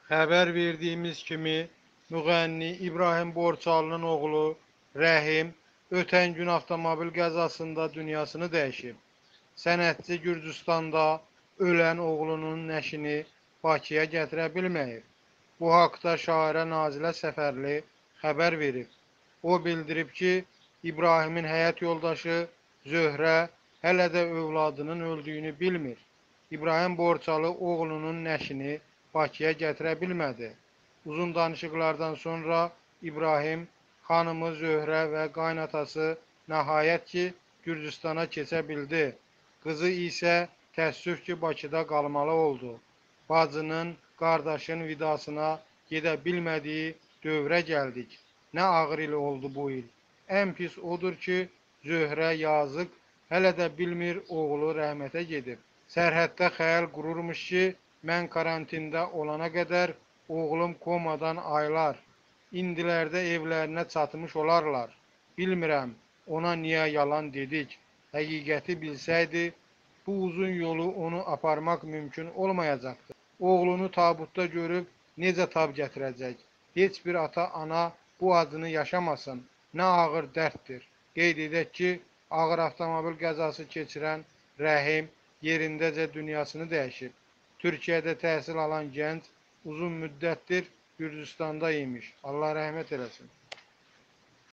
Xəbər verdiyimiz kimi, müğənni İbrahim Borçalı'nın oğlu Rəhim ötən gün avtomobil qəzasında dünyasını dəyişib. Sənətçi Gürcüstanda ölən oğlunun nəşini Bakıya gətirə bilməyib. Bu haqda şairə Nazilə Səfərli xəbər verib. O bildirib ki, İbrahimin həyat yoldaşı Zöhrə hələ də övladının öldüyünü bilmir. İbrahim Borçalı oğlunun nəşini Bakıya gətirə bilmədi. Uzun danışıqlardan sonra İbrahim xanımı Zöhrə və qaynatası nəhayət ki, Gürcüstana keçə bildi. Qızı isə təəssüf ki, Bakıda qalmalı oldu. Bacının, qardaşın vidasına gedə bilmədiyi dövrə gəldik. Nə ağır il oldu bu il. Ən pis odur ki, Zöhrə yazıq hələ də bilmir oğlu rəhmətə gedib. Sərhəddə xəyal qururmuş ki, mən karantində olana qədər oğlum komadan aylar. İndilərdə evlərinə çatmış olarlar. Bilmirəm, ona niyə yalan dedik. Həqiqəti bilsəydi, bu uzun yolu onu aparmaq mümkün olmayacaqdı. Oğlunu tabutda görüb necə tab gətirəcək? Heç bir ata-ana bu acını yaşamasın. Nə ağır dərddir. Qeyd edək ki, ağır avtomobil qəzası keçirən Rəhim yerindəcə dünyasını dəyişib. Türkiyədə təhsil alan gənc uzun müddətdir Gürcüstanda imiş. Allah rəhmət eləsin.